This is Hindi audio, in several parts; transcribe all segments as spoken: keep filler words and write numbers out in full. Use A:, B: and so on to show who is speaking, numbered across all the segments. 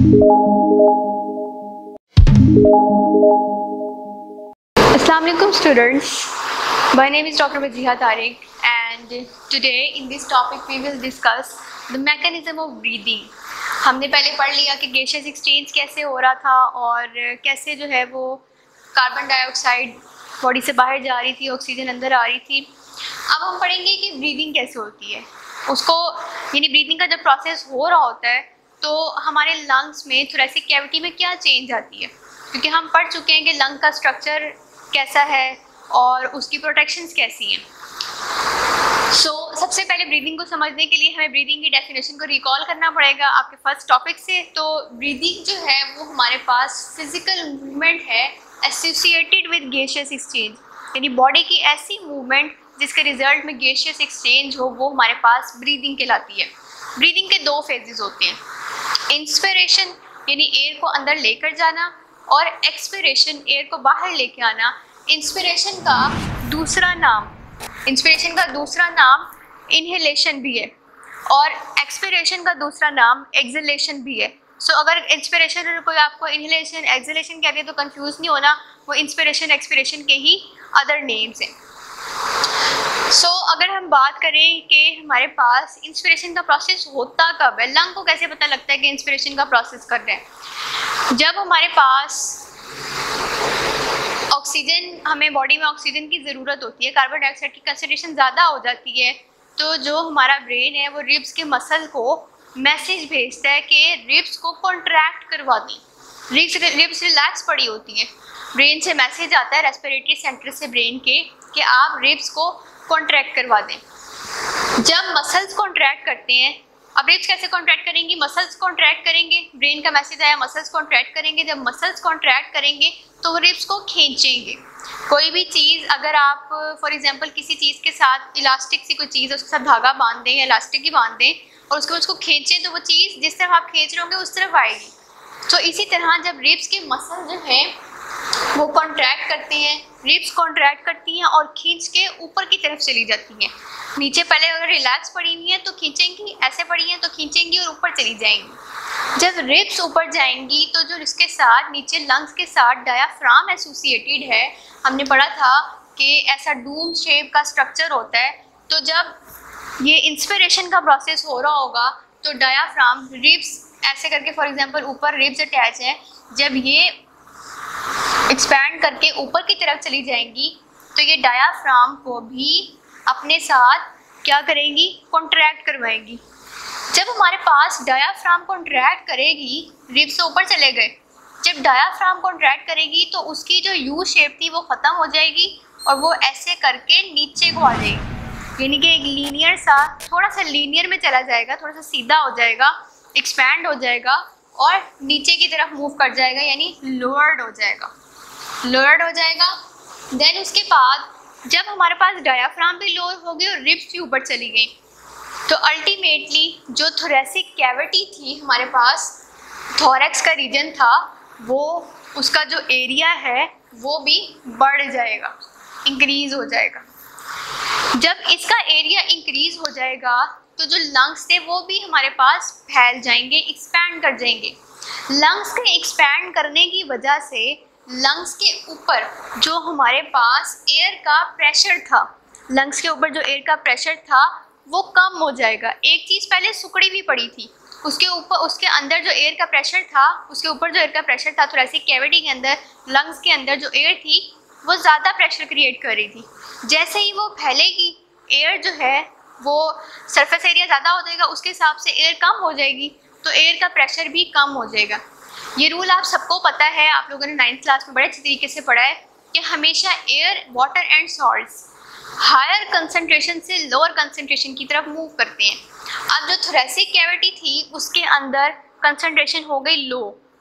A: Assalamu alaikum students, my name is Doctor Wajiha Tariq and today in this topic we will discuss the mechanism of breathing. हमने पहले पढ़ लिया कि गैसेस एक्सचेंज कैसे हो रहा था और कैसे जो है वो कार्बन डाइऑक्साइड बॉडी से बाहर जा रही थी, ऑक्सीजन अंदर आ रही थी। अब हम पढ़ेंगे कि ब्रीदिंग कैसे होती है उसको, यानी ब्रीदिंग का जब प्रोसेस हो रहा होता है तो हमारे लंग्स में थोरेसिक कैविटी में क्या चेंज आती है, क्योंकि हम पढ़ चुके हैं कि लंग का स्ट्रक्चर कैसा है और उसकी प्रोटेक्शंस कैसी हैं। सो so, सबसे पहले ब्रीदिंग को समझने के लिए हमें ब्रीदिंग की डेफिनेशन को रिकॉल करना पड़ेगा आपके फर्स्ट टॉपिक से। तो ब्रीदिंग जो है वो हमारे पास फिजिकल मूवमेंट है एसोसिएटेड विद गैसियस एक्सचेंज, यानी बॉडी की ऐसी मूवमेंट जिसके रिजल्ट में गैसियस एक्सचेंज हो, वो हमारे पास ब्रीदिंग कहलाती है। ब्रीदिंग के दो फेजेस होते हैं, इंस्पिरेशन यानी एयर को अंदर लेकर जाना और एक्सपिरेशन एयर को बाहर लेके आना। इंस्पिरेशन का दूसरा नाम इंस्पिरेशन का दूसरा नाम इनहेलेशन भी है और एक्सपिरेशन का दूसरा नाम एक्सहेलेशन भी है। सो so, अगर इंस्पिरेशन कोई आपको इनहेलेशन एक्सहेलेशन कहते हैं तो कंफ्यूज नहीं होना, वो इंस्पिरेशन एक्सपिरेशन के ही अदर नेम्स हैं। सो so, अगर हम बात करें कि हमारे पास इंस्पिरेशन का प्रोसेस होता कब है, लंग को कैसे पता लगता है कि इंस्पिरेशन का प्रोसेस कर रहे हैं, जब हमारे पास ऑक्सीजन, हमें बॉडी में ऑक्सीजन की ज़रूरत होती है, कार्बन डाइऑक्साइड की कंसंट्रेशन ज़्यादा हो जाती है, तो जो हमारा ब्रेन है वो रिब्स के मसल को मैसेज भेजता है कि रिब्स को कॉन्ट्रैक्ट करवा दी। रिब्स रिब्स रिलैक्स पड़ी होती हैं, ब्रेन से मैसेज आता है रेस्पिरेटरी सेंटर से ब्रेन के कि आप रिब्स को कॉन्ट्रैक्ट करवा दें। जब मसल्स कॉन्ट्रैक्ट करते हैं, अब रिब्स कैसे कॉन्ट्रैक्ट करेंगी, मसल्स कॉन्ट्रैक्ट करेंगे, ब्रेन का मैसेज आया मसल्स कॉन्ट्रैक्ट करेंगे। जब मसल्स कॉन्ट्रैक्ट करेंगे तो वो रिब्स को खींचेंगे। कोई भी चीज़ अगर आप फॉर एग्जांपल किसी चीज़ के साथ इलास्टिक सी कोई चीज़ उसके साथ धागा बांध दें या इलास्टिक ही बांध दें और उसको उसको खींचें तो वो चीज़ जिस तरफ आप खींच रहे होंगे उस तरफ आएगी। तो इसी तरह जब रिब्स के मसल जो हैं वो कॉन्ट्रैक्ट करते हैं, रिब्स कॉन्ट्रैक्ट करती हैं और खींच के ऊपर की तरफ चली जाती हैं। नीचे पहले अगर रिलैक्स पड़ी हुई हैं तो खींचेंगी, ऐसे पड़ी हैं तो खींचेंगी और ऊपर चली जाएंगी। जब रिब्स ऊपर जाएंगी तो जो इसके साथ नीचे लंग्स के साथ डायाफ्राम एसोसिएटेड है, हमने पढ़ा था कि ऐसा डूम शेप का स्ट्रक्चर होता है। तो जब ये इंस्पिरेशन का प्रोसेस हो रहा होगा तो डायाफ्राम रिब्स ऐसे करके, फॉर एग्जांपल ऊपर रिब्स अटैच हैं, जब ये एक्सपैंड करके ऊपर की तरफ चली जाएंगी तो ये डायाफ्राम को भी अपने साथ क्या करेंगी, कॉन्ट्रैक्ट करवाएंगी। जब हमारे पास डायाफ्राम कॉन्ट्रैक्ट करेगी, रिब्स से ऊपर चले गए, जब डायाफ्राम कॉन्ट्रैक्ट करेगी तो उसकी जो यू शेप थी वो ख़त्म हो जाएगी और वो ऐसे करके नीचे को आ जाएगी, यानी कि एक लीनियर सा, थोड़ा सा लीनियर में चला जाएगा, थोड़ा सा सीधा हो जाएगा, एक्सपैंड हो जाएगा और नीचे की तरफ मूव कर जाएगा, यानी लोअर्ड हो जाएगा लोअर्ड हो जाएगा। देन उसके बाद जब हमारे पास डायाफ्राम भी लोअर हो गई और रिब्स भी ऊपर चली गई तो अल्टीमेटली जो थोरेसिक कैविटी थी हमारे पास, थोरैक्स का रीजन था, वो उसका जो एरिया है वो भी बढ़ जाएगा, इंक्रीज़ हो जाएगा। जब इसका एरिया इंक्रीज़ हो जाएगा तो जो लंग्स थे वो भी हमारे पास फैल जाएंगे, एक्सपैंड कर जाएंगे। लंग्स के एक्सपैंड करने की वजह से लंग्स के ऊपर जो हमारे पास एयर का प्रेशर था, लंग्स के ऊपर जो एयर का प्रेशर था वो कम हो जाएगा। एक चीज़ पहले सुकड़ी भी पड़ी थी, उसके ऊपर उसके अंदर जो एयर का प्रेशर था, उसके ऊपर जो एयर का प्रेशर था थोरेसिक कैविटी के अंदर, लंग्स के अंदर जो एयर थी वो ज़्यादा प्रेशर क्रिएट कर रही थी। जैसे ही वो फैलेगी, एयर जो है वो सरफेस एरिया ज़्यादा हो जाएगा, उसके हिसाब से एयर कम हो जाएगी तो एयर का प्रेशर भी कम हो जाएगा। ये रूल आप सबको पता है, आप लोगों ने नाइन्थ क्लास में बड़े अच्छे तरीके से पढ़ा है कि हमेशा air, water and salts higher concentration से लोअर कंसंट्रेशन की तरफ मूव करते हैं। अब जो थोरेसिक कैविटी थी उसके अंदर कंसंट्रेशन हो गई लो।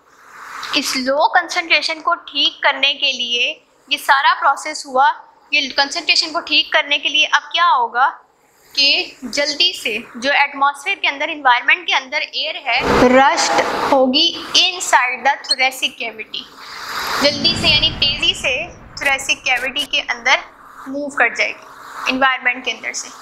A: इस लो कंसंट्रेशन को ठीक करने के लिए ये सारा प्रोसेस हुआ। ये कंसंट्रेशन को ठीक करने के लिए अब क्या होगा कि जल्दी से जो एटमॉस्फेयर के अंदर, इन्वायरमेंट के अंदर एयर है, रश्ड होगी इनसाइड द थोरेसिक कैविटी। जल्दी से यानी तेज़ी से थोरेसिक कैविटी के अंदर मूव कर जाएगी इन्वायरमेंट के अंदर से।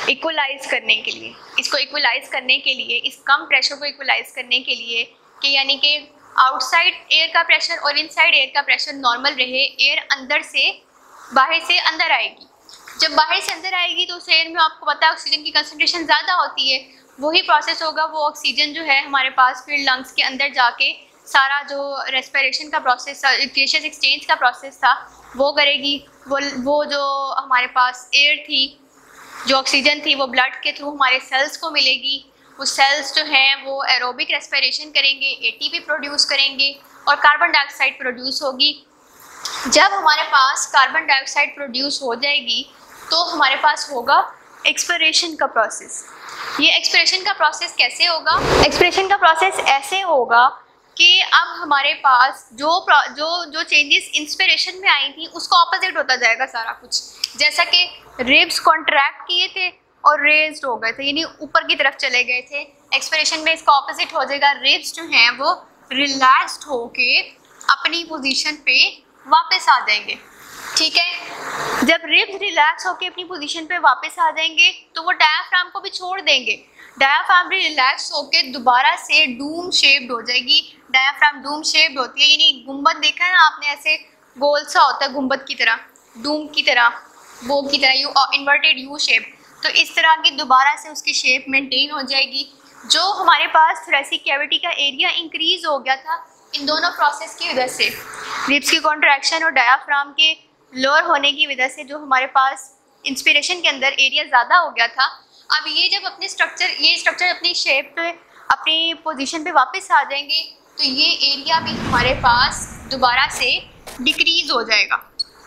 A: इक्वलाइज करने के लिए, इसको इक्वलाइज करने के लिए, इस कम प्रेशर को इक्वलाइज करने के लिए कि यानी कि आउटसाइड एयर का प्रेशर और इनसाइड एयर का प्रेशर नॉर्मल रहे, एयर अंदर से बाहर से अंदर आएगी। जब बाहर से अंदर आएगी तो उस एयर में आपको पता है ऑक्सीजन की कंसनट्रेशन ज़्यादा होती है, वही प्रोसेस होगा, वो ऑक्सीजन जो है हमारे पास फिर लंग्स के अंदर जाके सारा जो रेस्पिरेशन का प्रोसेस था, गैसियस एक्सचेंज का प्रोसेस था, वो करेगी। वो वो जो हमारे पास एयर थी, जो ऑक्सीजन थी, वो ब्लड के थ्रू हमारे सेल्स को मिलेगी। वो सेल्स जो हैं वो एरोबिक रेस्पिरेशन करेंगे, एटीपी प्रोड्यूस करेंगे और कार्बन डाइऑक्साइड प्रोड्यूस होगी। जब हमारे पास कार्बन डाइऑक्साइड प्रोड्यूस हो जाएगी तो हमारे पास होगा एक्सपिरेशन का प्रोसेस। ये एक्सपिरेशन का प्रोसेस कैसे होगा? एक्सपिरेशन का प्रोसेस ऐसे होगा कि अब हमारे पास जो जो जो चेंजेस इंस्पिरेशन में आई थी उसको ऑपोजिट होता जाएगा सारा कुछ। जैसा कि रिब्स कॉन्ट्रैक्ट किए थे और रेज्ड हो गए थे, यानी ऊपर की तरफ चले गए थे, एक्सपिरेशन में इसका ऑपोजिट हो जाएगा। रिब्स जो हैं वो रिलैक्स्ड होके अपनी पोजीशन पे वापस आ जाएंगे। ठीक है, जब रिब्स रिलैक्स होके अपनी पोजीशन पे वापस आ जाएंगे तो वो डायाफ्राम को भी छोड़ देंगे। डायाफ्राम भी रिलैक्स होके दोबारा से डूम शेप्ड हो जाएगी। डायाफ्राम डूम शेप्ड होती है, यानी गुंबद देखा है ना आपने, ऐसे गोल सा होता है गुंबद की तरह, डूम की तरह, बो की तरह, यू इन्वर्टेड यू शेप। तो इस तरह की दोबारा से उसकी शेप मेंटेन हो जाएगी। जो हमारे पास थोरेसिक कैविटी का एरिया इंक्रीज हो गया था इन दोनों प्रोसेस की वजह से, रिब्स की कॉन्ट्रैक्शन और डायाफ्राम के लोअर होने की वजह से, जो हमारे पास इंस्पिरेशन के अंदर एरिया ज़्यादा हो गया था, अब ये जब अपने स्ट्रक्चर ये स्ट्रक्चर अपनी शेप पे, अपनी पोजीशन पे वापस आ जाएंगे तो ये एरिया भी हमारे पास दोबारा से डिक्रीज हो जाएगा।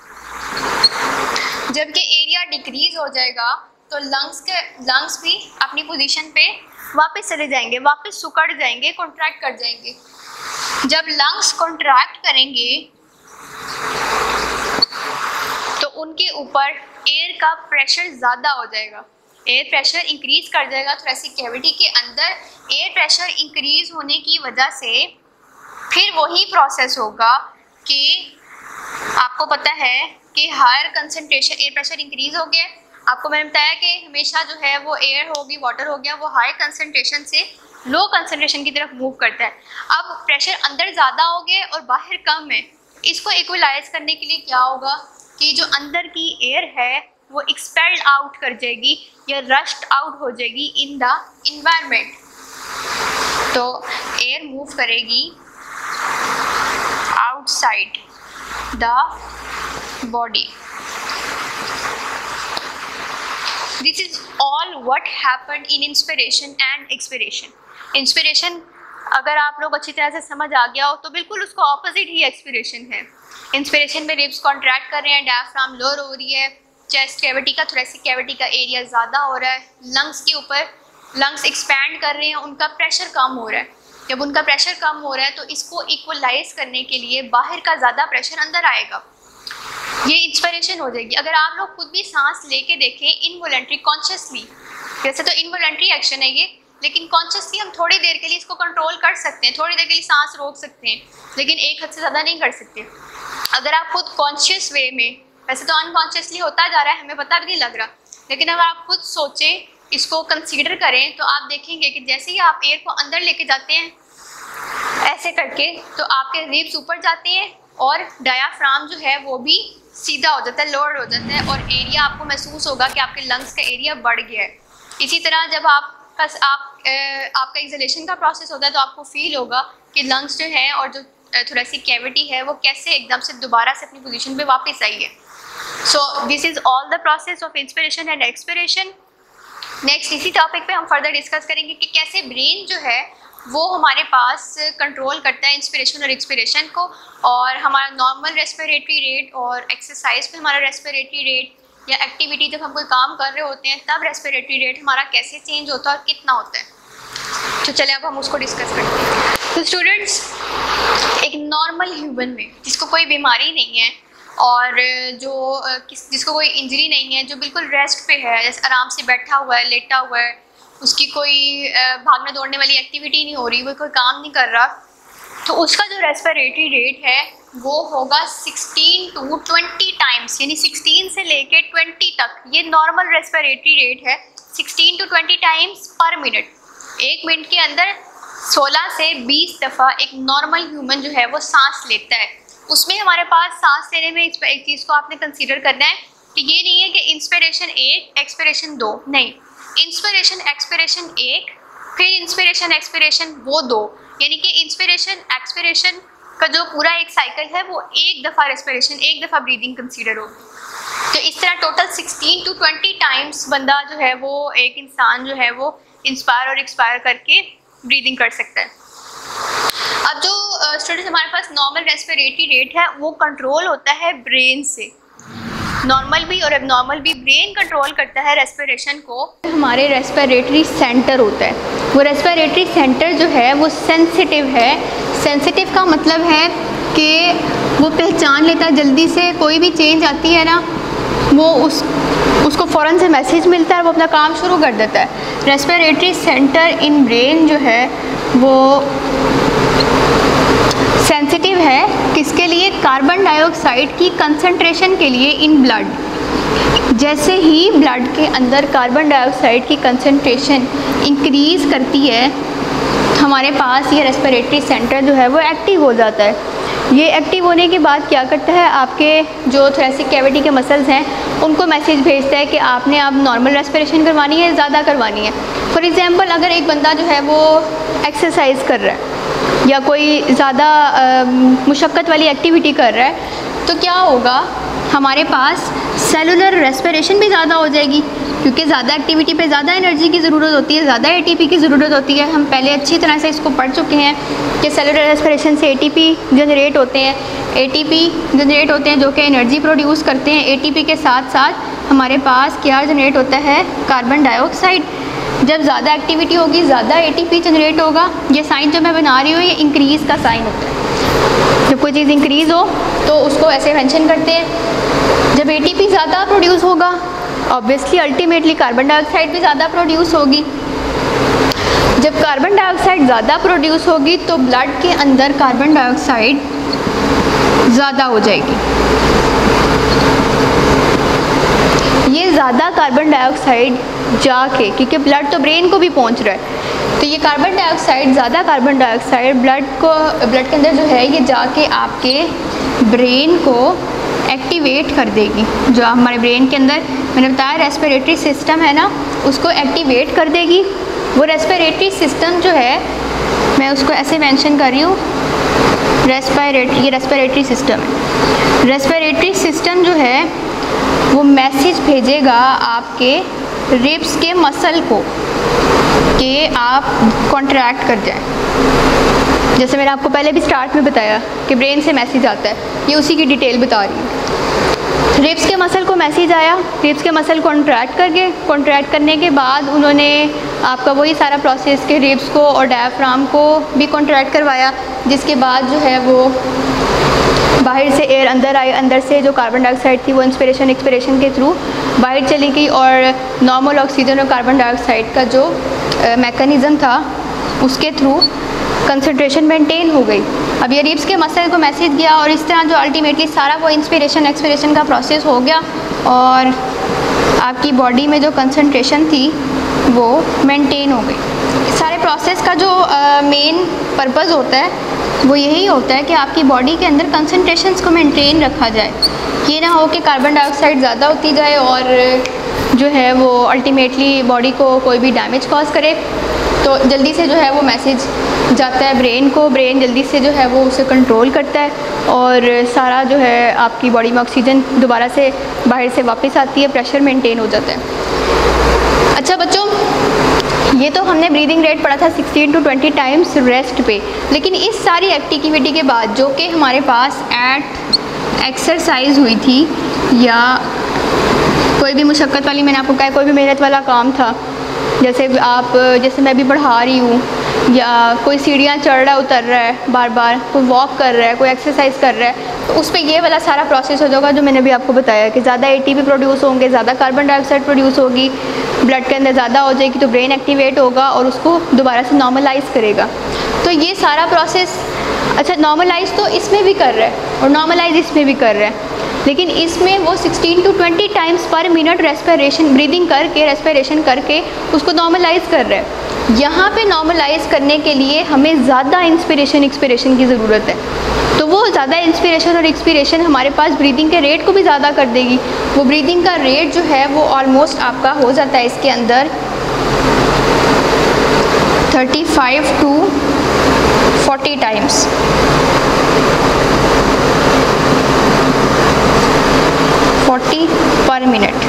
A: जबकि एरिया डिक्रीज हो जाएगा तो लंग्स के लंग्स भी अपनी पोजीशन पे वापस चले जाएंगे, वापस सुकड़ जाएंगे, कॉन्ट्रैक्ट कर जाएंगे। जब लंग्स कॉन्ट्रैक्ट करेंगे तो उनके ऊपर एयर का प्रेशर ज़्यादा हो जाएगा, एयर प्रेशर इंक्रीज कर जाएगा। थोरेसिक कैविटी के अंदर एयर प्रेशर इंक्रीज होने की वजह से फिर वही प्रोसेस होगा कि आपको पता है कि higher concentration, air pressure increase हो गया, आपको मैंने बताया कि हमेशा जो है वो एयर होगी, वाटर हो गया, वो हाई कंसंट्रेशन से लो कंसंट्रेशन की तरफ मूव करता है। अब प्रेशर अंदर ज़्यादा हो गया और बाहर कम है, इसको इक्वलाइज करने के लिए क्या होगा कि जो अंदर की एयर है वो एक्सपेल्ड आउट कर जाएगी या रश्ड आउट हो जाएगी इन द इन्वायरमेंट। तो एयर मूव करेगी outside the body. This is all what happened in inspiration and expiration. Inspiration अगर आप लोग अच्छी तरह से समझ आ गया हो तो बिल्कुल उसको ऑपोजिट ही एक्सपिरेशन है। इंस्पिरेशन में रिब्स कॉन्ट्रैक्ट कर रहे हैं, डायफ्राम लोअर हो रही है, चेस्ट कैविटी का, थोरेसिक कैविटी का एरिया ज़्यादा हो रहा है, लंग्स के ऊपर लंग्स एक्सपैंड कर रहे हैं, उनका प्रेशर कम हो रहा है। जब उनका प्रेशर कम हो रहा है तो इसको इक्वलाइज करने के लिए बाहर का ज़्यादा प्रेशर अंदर आएगा, ये इंस्पिरेशन हो जाएगी। अगर आप लोग खुद भी सांस लेके देखें इनवॉलंटरी, कॉन्शियसली, वैसे तो इनवॉलंटरी एक्शन है ये, लेकिन कॉन्शियसली हम थोड़ी देर के लिए इसको कंट्रोल कर सकते हैं, थोड़ी देर के लिए सांस रोक सकते हैं, लेकिन एक हद से ज़्यादा नहीं कर सकते। अगर आप खुद कॉन्शियस वे में, वैसे तो अनकॉन्शियसली होता जा रहा है, हमें पता भी नहीं लग रहा, लेकिन अगर आप खुद सोचें, इसको कंसीडर करें, तो आप देखेंगे कि जैसे ही आप एयर को अंदर लेके जाते हैं ऐसे करके, तो आपके रिब्स ऊपर जाते हैं और डायाफ्राम जो है वो भी सीधा हो जाता है, लोअर हो जाता है, और एरिया आपको महसूस होगा कि आपके लंग्स का एरिया बढ़ गया है। इसी तरह जब आप बस आप ए, आपका एक्सलेशन का प्रोसेस होता है तो आपको फील होगा कि लंग्स जो है और जो थोरेसिक कैविटी है वो कैसे एकदम से दोबारा से अपनी पोजीशन पे वापस आई है। So this is all the process of inspiration and expiration. Next इसी टॉपिक पे हम फर्दर डिस्कस करेंगे कि कैसे ब्रेन जो है वो हमारे पास कंट्रोल करता है इंस्पिरेशन और एक्सपिरेशन को, और हमारा नॉर्मल रेस्पिरेटरी रेट और एक्सरसाइज पे हमारा रेस्पिरेटरी रेट, या एक्टिविटी जब हम कोई काम कर रहे होते हैं तब रेस्पिरेटरी रेट हमारा कैसे चेंज होता है और कितना होता है। तो चलिए अब हम उसको डिस्कस करते हैं। तो स्टूडेंट्स, एक नॉर्मल ह्यूमन में जिसको कोई बीमारी नहीं है और जो किस जिसको कोई इंजरी नहीं है, जो बिल्कुल रेस्ट पे है, जैसे आराम से बैठा हुआ है, लेटा हुआ है, उसकी कोई भागने दौड़ने वाली एक्टिविटी नहीं हो रही, वो कोई काम नहीं कर रहा, तो उसका जो रेस्पिरेटरी रेट है वो होगा सिक्सटीन टू ट्वेंटी टाइम्स, यानी सिक्सटीन से लेके ट्वेंटी तक। ये नॉर्मल रेस्पिरेटरी रेट है sixteen to twenty times per minute, एक मिनट के अंदर सोलह से बीस दफ़ा एक नॉर्मल ह्यूमन जो है वो सांस लेता है। उसमें हमारे पास सांस लेने में एक चीज़ को आपने कंसीडर करना है कि ये नहीं है कि इंस्पिरेशन एक एक्सपिरेशन दो, नहीं, इंस्पिरेशन एक्सपिरेशन एक, फिर इंस्पिरेशन एक्सपिरेशन वो दो, यानी कि इंस्पिरेशन एक्सपिरेशन का जो पूरा एक साइकिल है वो एक दफ़ा रेस्पिरेशन, एक दफ़ा ब्रीदिंग कंसीडर होगी। तो इस तरह total sixteen to twenty times बंदा जो है वो, एक इंसान जो है वो इंस्पायर और एक्सपायर करके ब्रीदिंग कर सकता है। अब जो स्टूडेंट्स uh, हमारे पास नॉर्मल रेस्पिरेटरी रेट है वो कंट्रोल होता है ब्रेन से। नॉर्मल भी और एबनॉर्मल भी ब्रेन कंट्रोल करता है रेस्पिरेशन को। हमारे रेस्पिरेटरी सेंटर होता है, वो रेस्पिरेटरी सेंटर जो है वो सेंसिटिव है। सेंसिटिव का मतलब है कि वो पहचान लेता है जल्दी से, कोई भी चेंज आती है ना वो उस उसको फ़ौरन से मैसेज मिलता है, वो अपना काम शुरू कर देता है। रेस्पिरेटरी सेंटर इन ब्रेन जो है वो सेंसिटिव है किसके लिए? कार्बन डाइऑक्साइड की कंसंट्रेशन के लिए इन ब्लड। जैसे ही ब्लड के अंदर कार्बन डाइऑक्साइड की कंसंट्रेशन इंक्रीज़ करती है, हमारे पास ये रेस्पिरेटरी सेंटर जो है वो एक्टिव हो जाता है। ये एक्टिव होने के बाद क्या करता है, आपके जो थोरेसिक कैविटी के मसल्स हैं उनको मैसेज भेजता है कि आपने अब नॉर्मल रेस्पिरेशन करवानी है, ज़्यादा करवानी है। फॉर एग्ज़ाम्पल अगर एक बंदा जो है वो एक्सरसाइज कर रहा है या कोई ज़्यादा मुशक्क़त वाली एक्टिविटी कर रहा है तो क्या होगा, हमारे पास सेलुलर रेस्पिरेशन भी ज़्यादा हो जाएगी, क्योंकि ज़्यादा एक्टिविटी पे ज़्यादा एनर्जी की ज़रूरत होती है, ज़्यादा एटीपी की ज़रूरत होती है। हम पहले अच्छी तरह से इसको पढ़ चुके हैं कि सेलुलर रेस्पिरेशन से एटीपी जनरेट होते हैं, एटीपी जनरेट होते हैं जो कि एनर्जी प्रोड्यूस करते हैं। एटीपी के साथ साथ हमारे पास क्या जनरेट होता है, कार्बन डाइऑक्साइड। जब ज़्यादा एक्टिविटी होगी ज़्यादा एटीपी जनरेट होगा। ये साइन जो मैं बना रही हूँ ये इंक्रीज़ का साइन होता है। जब कोई चीज़ इंक्रीज़ हो तो उसको ऐसे मेंशन करते हैं। जब एटीपी ज़्यादा प्रोड्यूस होगा ऑब्वियसली अल्टीमेटली कार्बन डाइऑक्साइड भी ज़्यादा प्रोड्यूस होगी। जब कार्बन डाइऑक्साइड ज़्यादा प्रोड्यूस होगी तो ब्लड के अंदर कार्बन डाइऑक्साइड ज़्यादा हो जाएगी। ये ज़्यादा कार्बन डाइऑक्साइड जाके, क्योंकि ब्लड तो ब्रेन को भी पहुंच रहा है, तो ये कार्बन डाइऑक्साइड ज़्यादा कार्बन डाइऑक्साइड ब्लड को ब्लड के अंदर जो है ये जाके आपके ब्रेन को एक्टिवेट कर देगी। जो हमारे ब्रेन के अंदर मैंने बताया रेस्पिरेटरी सिस्टम है ना, उसको एक्टिवेट कर देगी। वो रेस्पिरेटरी सिस्टम जो है मैं उसको ऐसे मेंशन कर रही हूँ, रेस्पिरेटरी, ये रेस्पिरेटरी सिस्टम है। रेस्पिरेटरी सिस्टम जो है वो मैसेज भेजेगा आपके रिब्स के मसल को कि आप कॉन्ट्रैक्ट कर जाएं। जैसे मैंने आपको पहले भी स्टार्ट में बताया कि ब्रेन से मैसेज आता है, ये उसी की डिटेल बता रही हूँ। रिब्स के मसल को मैसेज आया, रिब्स के मसल कॉन्ट्रैक्ट कर गए। कॉन्ट्रैक्ट करने के बाद उन्होंने आपका वही सारा प्रोसेस के रिब्स को और डायफ्राम को भी कॉन्ट्रैक्ट करवाया, जिसके बाद जो है वो बाहर से एयर अंदर आई, अंदर से जो कार्बन डाइऑक्साइड थी वो इंस्पिरेशन एक्सपिरेशन के थ्रू बाहर चली गई और नॉर्मल ऑक्सीजन और कार्बन डाइऑक्साइड का जो मैकेनिज़्म था उसके थ्रू कंसंट्रेशन मेंटेन हो गई। अब ये रिब्स के मसल को मैसेज गया और इस तरह जो अल्टीमेटली सारा वो इंस्पिरेशन एक्सपिरेशन का प्रोसेस हो गया और आपकी बॉडी में जो कंसंट्रेशन थी वो मेंटेन हो गई। सारे प्रोसेस का जो मेन पर्पज़ होता है वो यही होता है कि आपकी बॉडी के अंदर कंसंट्रेशंस को मेंटेन रखा जाए। ये ना हो कि कार्बन डाइऑक्साइड ज़्यादा होती जाए और जो है वो अल्टीमेटली बॉडी को कोई भी डैमेज कॉज करे। तो जल्दी से जो है वो मैसेज जाता है ब्रेन को, ब्रेन जल्दी से जो है वो उसे कंट्रोल करता है और सारा जो है आपकी बॉडी में ऑक्सीजन दोबारा से बाहर से वापस आती है, प्रेशर मेंटेन हो जाता है। अच्छा बच्चों, ये तो हमने ब्रीदिंग रेट पढ़ा था sixteen to twenty times rest पे, लेकिन इस सारी एक्टिविटी के बाद जो कि हमारे पास एट एक्सरसाइज हुई थी या कोई भी मुशक्क़त वाली, मैंने आपको कहा कोई भी मेहनत वाला काम था, जैसे आप जैसे मैं भी पढ़ा रही हूँ या कोई सीढ़ियाँ चढ़ रहा है उतर रहा है बार बार, कोई वॉक कर रहा है, कोई एक्सरसाइज कर रहा है, तो उस पर ये वाला सारा प्रोसेस हो जाएगा जो मैंने भी आपको बताया कि ज़्यादा एटीपी प्रोड्यूस होंगे, ज़्यादा कार्बन डाइऑक्साइड प्रोड्यूस होगी, ब्लड के अंदर ज़्यादा हो जाएगी तो ब्रेन एक्टिवेट होगा और उसको दोबारा से नॉर्मलाइज़ करेगा। तो ये सारा प्रोसेस अच्छा नॉर्मलाइज़ तो इसमें भी कर रहा है और नॉर्मलाइज़ इसमें भी कर रहा है। लेकिन इसमें वो sixteen to twenty times per minute respiration breathing करके रेस्पिरेशन करके उसको नॉर्मलाइज कर रहा है। यहाँ पे नॉर्मलाइज करने के लिए हमें ज़्यादा इंस्पिरेशन एक्सपिरेशन की ज़रूरत है, तो वो ज़्यादा इंस्पिरेशन और एक्सपिरेशन हमारे पास ब्रीदिंग के रेट को भी ज़्यादा कर देगी। वो ब्रीदिंग का रेट जो है वो ऑलमोस्ट आपका हो जाता है इसके अंदर thirty five to forty times. Forty per minute,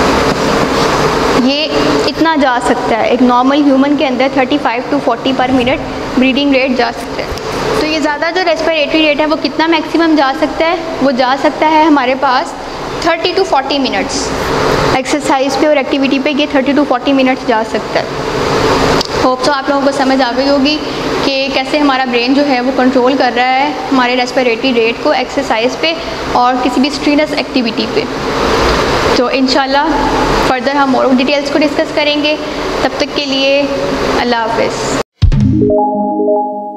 A: ये इतना जा सकता है। एक नॉर्मल ह्यूमन के अंदर thirty five to forty per minute breathing rate जा सकता है। तो ये ज़्यादा जो रेस्पिरेटरी रेट है वो कितना मैक्सिमम जा सकता है, वो जा सकता है हमारे पास thirty to forty minutes. Exercise पे और एक्टिविटी पे ये थर्टी टू फोर्टी मिनट्स जा सकता है। होप तो आप लोगों को समझ आ गई होगी कि कैसे हमारा ब्रेन जो है वो कंट्रोल कर रहा है हमारे रेस्पिरेटरी रेट को एक्सरसाइज पे और किसी भी स्ट्रेनस एक्टिविटी पे। तो इंशाल्लाह फर्दर हम और डिटेल्स को डिस्कस करेंगे। तब तक के लिए अल्लाह हाफ़िज़।